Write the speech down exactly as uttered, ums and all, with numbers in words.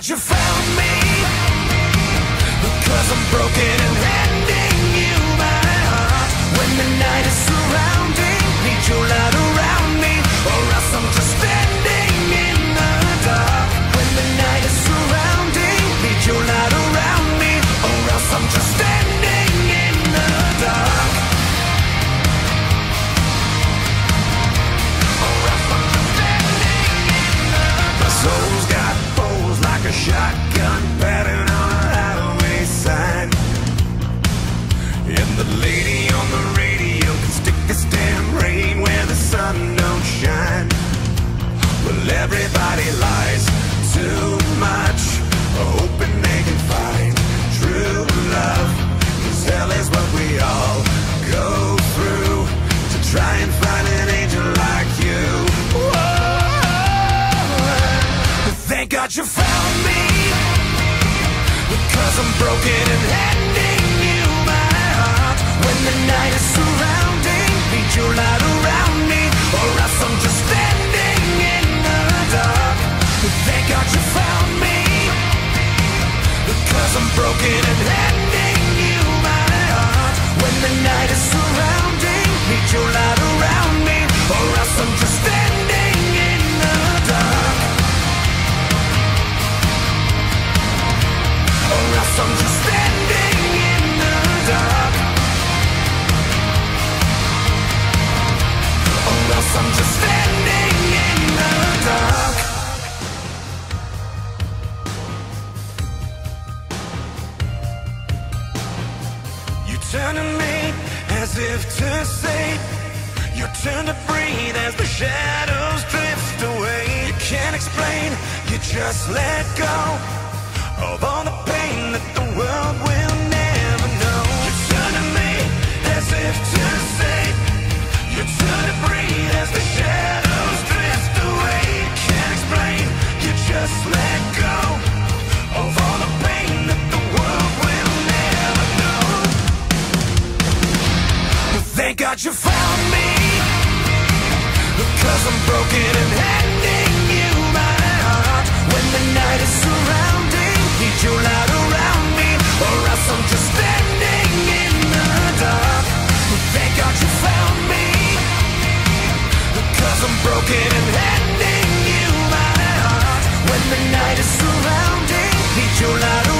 God you found me, because I'm broken and handing you my heart. When the night is surrounding, need your light around me, or else I'm just standing in the dark. When the night is surrounding, need your light around me, or else I'm just standing in the dark. Or else I'm just standing in the dark. My soul's got holes like a shotgun pattern on a highway sign, and the lady on the radio can stick this damn rain where the sun don't shine. Well, everybody lies too much, hoping they can find true love, 'cause hell is what we all go through to try and find an angel like you. Whoa. Thank God you found me, because I'm broken and handing you my heart. When the night is surrounding, need your light around me, or else I'm just standing in the dark. Thank God you found me, because I'm broken and handing you my heart. When the night is surrounding, need your light around me, or else I'm just standing in the dark. Or else I'm just standing in the dark. Or else I'm just standing in the dark. You turn to me as if to say your turn to breathe as the shadows drift away. You can't explain, you just let go of all the pain that the world will never know. You turn to me as if to say you turn to breathe as the shadows drift away. You can't explain, you just let go of all the pain that the world will never know. Thank God you found me, because I'm broken and handing you my heart. When the night is surrounding, need your light around me, or else I'm just standing in the dark. Thank God you found me, because I'm broken and handing you my heart. When the night is surrounding, need your light